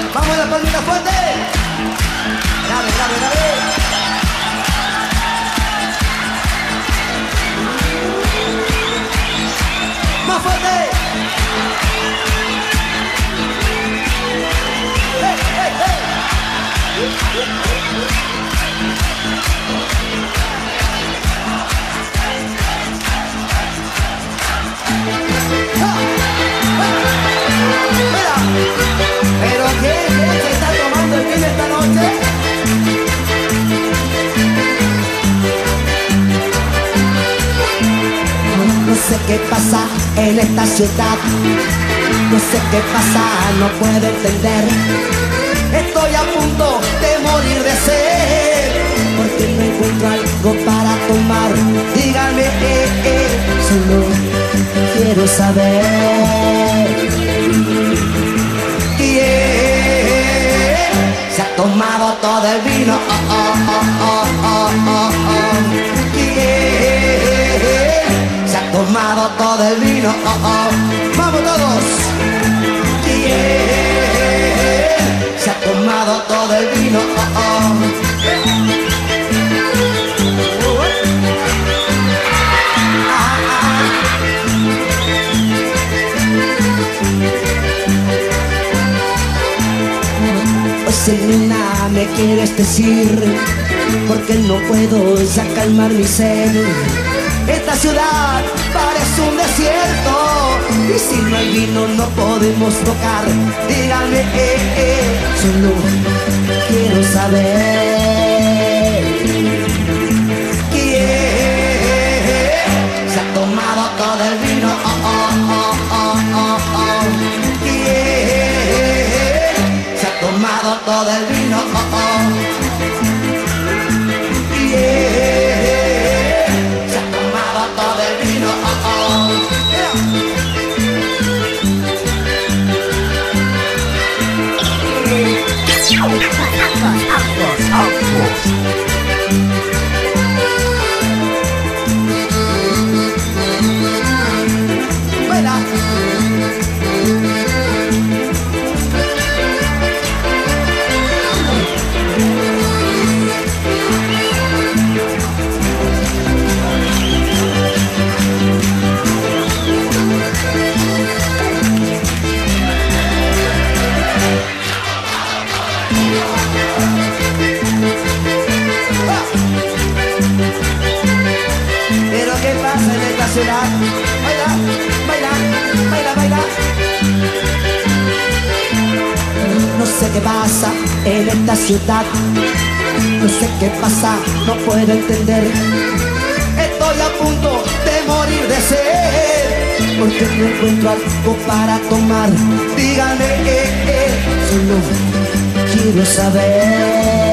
Vamos a la palmita fuerte. Grave, grave, grave. Más fuerte. Hey, hey, hey. Mira, pero ¿qué se está tomando el vino esta noche? No sé qué pasa en esta ciudad, no sé qué pasa, no puedo entender. Estoy a punto de morir de sed, porque no encuentro algo para tomar. Dígame, solo quiero saber quién se ha tomado todo el vino. ¿Quién se ha tomado todo el vino? Vamos todos. ¿Quién se ha tomado todo el vino? Si nada me quieres decir, porque no puedo ya calmar mi sed. Esta ciudad parece un desierto, y si no hay vino no podemos tocar. Díganme, solo quiero saber quién se ha tomado todo el vino. Tomado todo el vino. Yeah. Se ha tomado todo el vino. Baila. Pero ¿qué pasa en esta ciudad? Baila, baila, baila, baila. No sé qué pasa en esta ciudad, no sé qué pasa, no puedo entender. Estoy a punto de morir de sed, porque no encuentro algo para tomar. Díganme, solo quiero saber